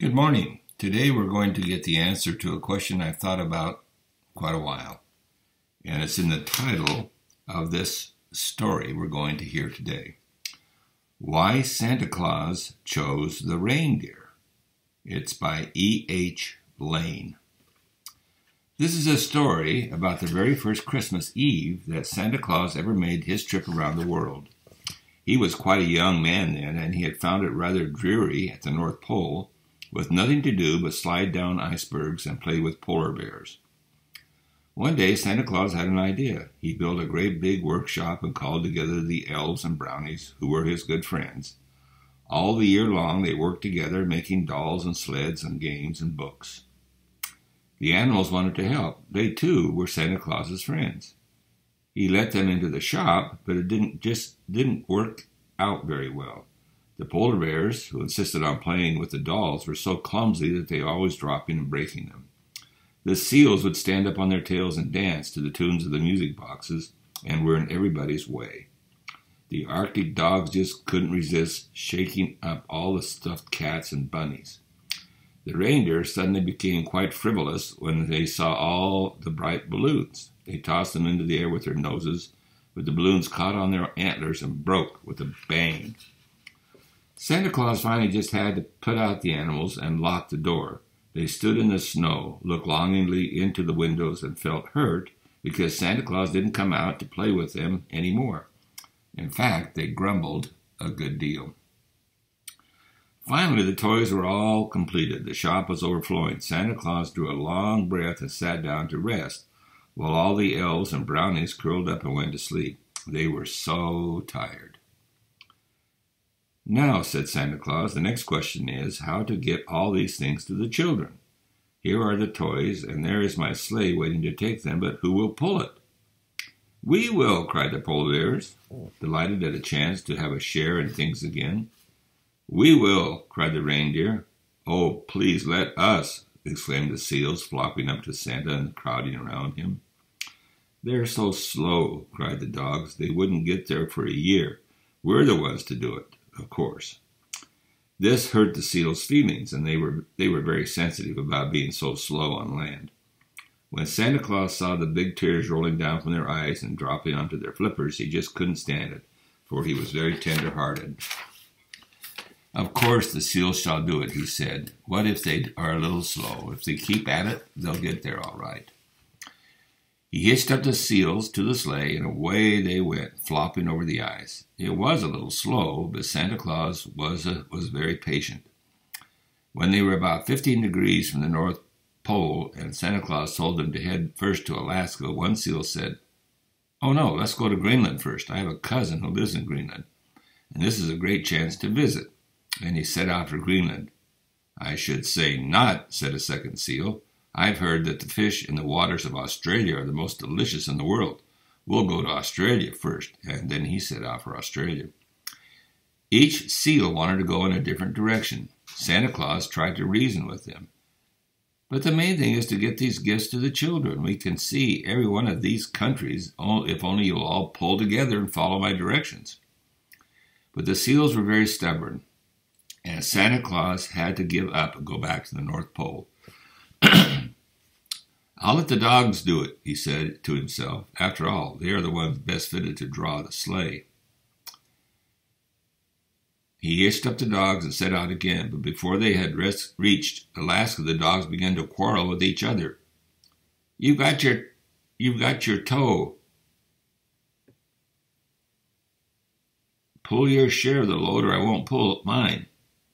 Good morning. Today we're going to get the answer to a question I've thought about quite a while. And it's in the title of this story we're going to hear today. Why Santa Claus Chose the Reindeer. It's by E.H. Lane. This is a story about the very first Christmas Eve that Santa Claus ever made his trip around the world. He was quite a young man then, and he had found it rather dreary at the North Pole, with nothing to do but slide down icebergs and play with polar bears. One day Santa Claus had an idea. He built a great big workshop and called together the elves and brownies, who were his good friends. All the year long they worked together, making dolls and sleds and games and books. The animals wanted to help. They, too, were Santa Claus's friends. He let them into the shop, but it didn't work out very well. The polar bears, who insisted on playing with the dolls, were so clumsy that they always dropping and breaking them. The seals would stand up on their tails and dance to the tunes of the music boxes and were in everybody's way. The Arctic dogs just couldn't resist shaking up all the stuffed cats and bunnies. The reindeer suddenly became quite frivolous when they saw all the bright balloons. They tossed them into the air with their noses, but the balloons caught on their antlers and broke with a bang. Santa Claus finally just had to put out the animals and lock the door. They stood in the snow, looked longingly into the windows, and felt hurt because Santa Claus didn't come out to play with them anymore. In fact, they grumbled a good deal. Finally, the toys were all completed. The shop was overflowing. Santa Claus drew a long breath and sat down to rest, while all the elves and brownies curled up and went to sleep. They were so tired. Now, said Santa Claus, the next question is how to get all these things to the children. Here are the toys, and there is my sleigh waiting to take them, but who will pull it? We will, cried the polar bears, delighted at a chance to have a share in things again. We will, cried the reindeer. Oh, please let us, exclaimed the seals, flopping up to Santa and crowding around him. They're so slow, cried the dogs. They wouldn't get there for a year. We're the ones to do it. Of course. This hurt the seals' feelings, and they were very sensitive about being so slow on land. When Santa Claus saw the big tears rolling down from their eyes and dropping onto their flippers, he just couldn't stand it, for he was very tender-hearted. Of course the seals shall do it, he said. What if they are a little slow? If they keep at it, they'll get there all right. He hitched up the seals to the sleigh, and away they went, flopping over the ice. It was a little slow, but Santa Claus was very patient. When they were about 15 degrees from the North Pole, and Santa Claus told them to head first to Alaska, one seal said, "Oh no, let's go to Greenland first. I have a cousin who lives in Greenland, and this is a great chance to visit." And he set out for Greenland. "I should say not," said a second seal. "I've heard that the fish in the waters of Australia are the most delicious in the world. We'll go to Australia first," and then he set out for Australia. Each seal wanted to go in a different direction. Santa Claus tried to reason with them. "But the main thing is to get these gifts to the children. We can see every one of these countries if only you'll all pull together and follow my directions." But the seals were very stubborn, and Santa Claus had to give up and go back to the North Pole. "I'll let the dogs do it," he said to himself. "After all, they are the ones best fitted to draw the sleigh." He hitched up the dogs and set out again, but before they had reached Alaska, the dogs began to quarrel with each other. You've got your toe. Pull your share of the load, or I won't pull mine."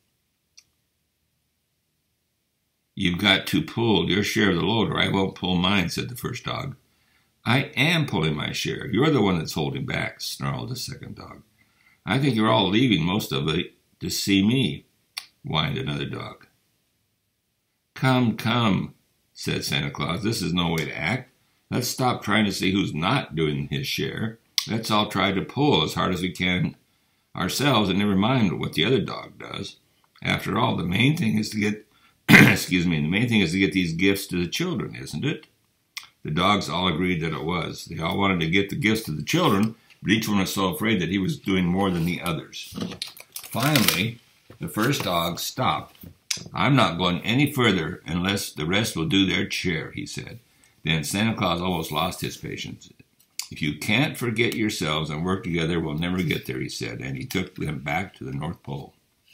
"You've got to pull your share of the load, or I won't pull mine," said the first dog. "I am pulling my share. You're the one that's holding back," snarled the second dog. "I think you're all leaving most of it to see me," whined another dog. Come, come," said Santa Claus. "This is no way to act. Let's stop trying to see who's not doing his share. Let's all try to pull as hard as we can ourselves and never mind what the other dog does. After all, the main thing is to get the main thing is to get these gifts to the children, isn't it?" The dogs all agreed that it was. They all wanted to get the gifts to the children, but each one was so afraid that he was doing more than the others. Finally, the first dog stopped "I'm not going any further unless the rest will do their share," he said. Then Santa Claus almost lost his patience. "If you can't forget yourselves and work together, we'll never get there," he said, and he took them back to the North Pole.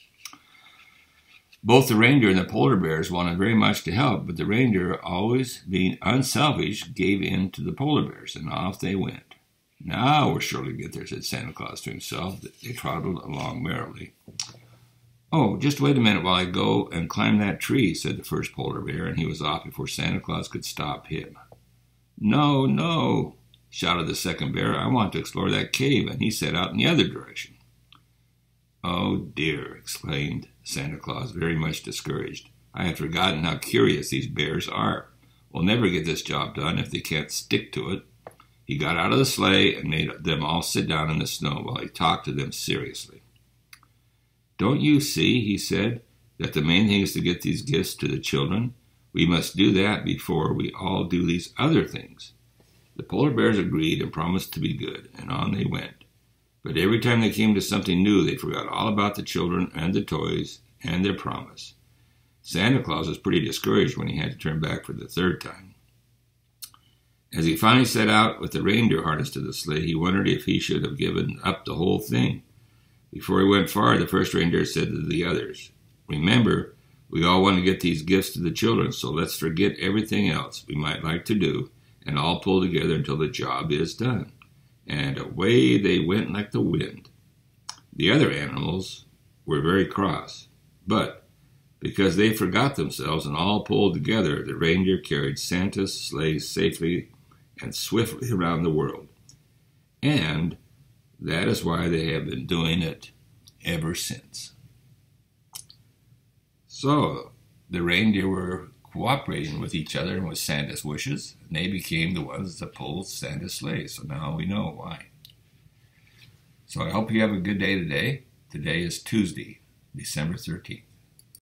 Both the reindeer and the polar bears wanted very much to help, but the reindeer, always being unselfish, gave in to the polar bears, and off they went. "Now we'll surely get there," said Santa Claus to himself. They trotted along merrily. "Oh, just wait a minute while I go and climb that tree," said the first polar bear, and he was off before Santa Claus could stop him. "No, no," shouted the second bear. "I want to explore that cave," and he set out in the other direction. "Oh, dear," exclaimed Santa Claus, very much discouraged. "I had forgotten how curious these bears are. We'll never get this job done if they can't stick to it." He got out of the sleigh and made them all sit down in the snow while he talked to them seriously. "Don't you see," he said, "that the main thing is to get these gifts to the children? We must do that before we all do these other things." The polar bears agreed and promised to be good, and on they went. But every time they came to something new, they forgot all about the children and the toys and their promise. Santa Claus was pretty discouraged when he had to turn back for the third time. As he finally set out with the reindeer harnessed to the sleigh, he wondered if he should have given up the whole thing. Before he went far, the first reindeer said to the others, "Remember, we all want to get these gifts to the children, so let's forget everything else we might like to do and all pull together until the job is done." And away they went like the wind. The other animals were very cross, but because they forgot themselves and all pulled together, the reindeer carried Santa's sleigh safely and swiftly around the world. And that is why they have been doing it ever since. So the reindeer were cooperating with each other and with Santa's wishes, and they became the ones that pulled Santa's sleigh. So now we know why. So I hope you have a good day today. Today is Tuesday, December 13th.